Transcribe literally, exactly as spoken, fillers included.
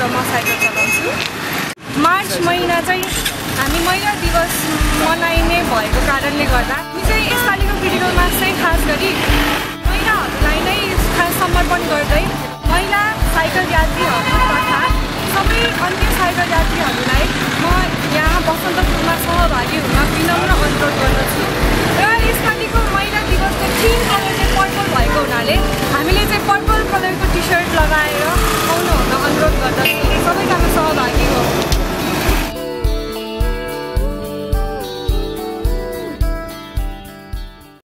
म साइकल चलाउँछु। मार्च महिना चाहिँ हामी महिला दिवस मनाइने भएको कारणले गर्दा हामी चाहिँ यसपालिको क्रिटिकल मार्क्स चाहिँ खास गरी महिलाहरूलाई नै खास समर्पण गर्दै महिला साइकल यात्रीहरू तथा सबै अन्य साइकल यात्रीहरूलाई म यहाँ बसन्तपुरमा सहभागी हुन विनम्र अनुरोध गर्दछु। र यसपालिको महिला दिवसको थिम कलर चाहिँ पर्पल भएको हुनाले हामीले चाहिँ पर्पल कलरको टी सर्ट लगाएर